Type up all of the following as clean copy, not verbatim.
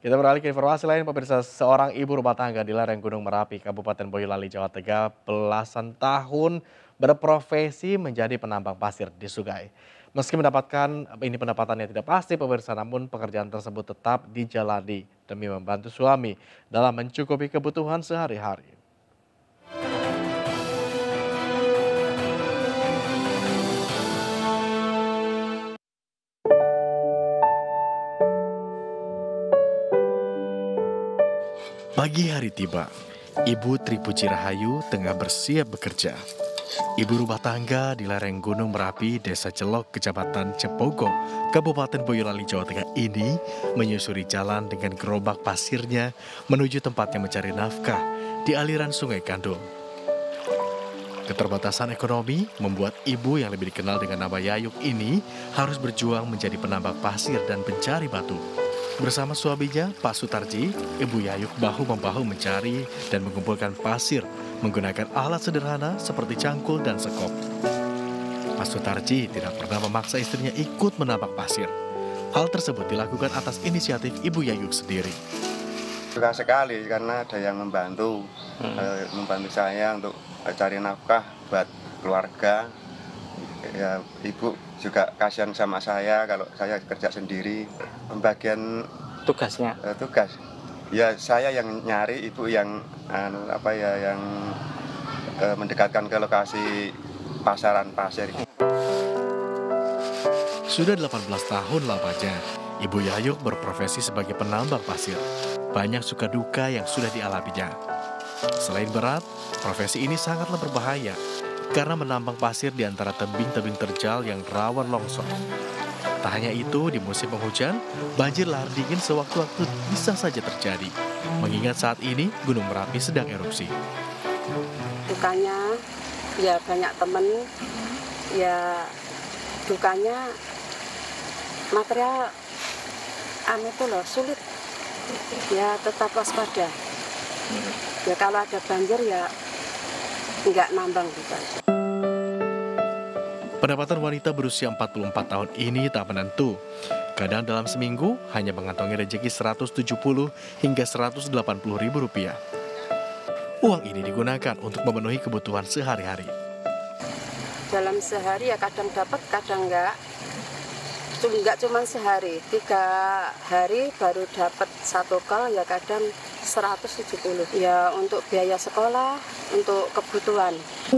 Kita beralih ke informasi lain, pemirsa. Seorang ibu rumah tangga di lereng Gunung Merapi, Kabupaten Boyolali, Jawa Tengah, belasan tahun berprofesi menjadi penambang pasir di sungai. Meski mendapatkan ini pendapatannya tidak pasti, pemirsa, namun pekerjaan tersebut tetap dijalani demi membantu suami dalam mencukupi kebutuhan sehari-hari. Pagi hari tiba, Ibu Tri Puji Rahayu tengah bersiap bekerja. Ibu rumah tangga di lereng Gunung Merapi, Desa Celok, Kecamatan Cepogo, Kabupaten Boyolali, Jawa Tengah ini menyusuri jalan dengan gerobak pasirnya menuju tempatnya mencari nafkah di aliran Sungai Kandung. Keterbatasan ekonomi membuat ibu yang lebih dikenal dengan nama Yayuk ini harus berjuang menjadi penambang pasir dan pencari batu. Bersama suaminya, Pak Sutarji, Ibu Yayuk bahu-membahu mencari dan mengumpulkan pasir menggunakan alat sederhana seperti cangkul dan sekop. Pak Sutarji tidak pernah memaksa istrinya ikut menambang pasir. Hal tersebut dilakukan atas inisiatif Ibu Yayuk sendiri. Suka sekali karena ada yang membantu saya untuk cari nafkah buat keluarga. Ya, ibu juga kasihan sama saya kalau saya kerja sendiri. Pembagian tugasnya tugas ya saya yang nyari, ibu yang yang mendekatkan ke lokasi pasaran pasir. Sudah 18 tahun lamanya Ibu Yayuk berprofesi sebagai penambang pasir. Banyak suka duka yang sudah dialaminya. Selain berat, profesi ini sangatlah berbahaya karena menambang pasir di antara tebing-tebing terjal yang rawan longsor. Tak hanya itu, di musim penghujan, banjir lahar dingin sewaktu-waktu bisa saja terjadi. Mengingat saat ini Gunung Merapi sedang erupsi. Dukanya, ya banyak temen, ya dukanya material itu loh sulit. Ya tetap waspada. Ya kalau ada banjir ya nggak nambang gitu aja. Pendapatan wanita berusia 44 tahun ini tak menentu. Kadang dalam seminggu hanya mengantongi rejeki 170 hingga 180 ribu rupiah. Uang ini digunakan untuk memenuhi kebutuhan sehari-hari. Dalam sehari ya kadang dapat, kadang enggak. Enggak cuma sehari, 3 hari baru dapat 1 kal, ya kadang 170. Ya untuk biaya sekolah, untuk kebutuhan.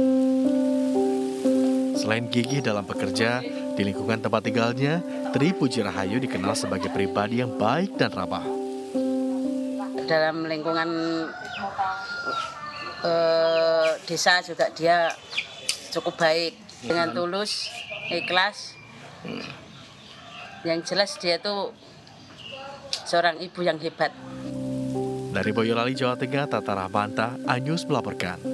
Selain gigih dalam bekerja, di lingkungan tempat tinggalnya, Tri Puji Rahayu dikenal sebagai pribadi yang baik dan ramah. Dalam lingkungan desa juga dia cukup baik, dengan tulus, ikhlas. Yang jelas dia tuh seorang ibu yang hebat. Dari Boyolali, Jawa Tengah, Tata Rahmanta, Anyus melaporkan.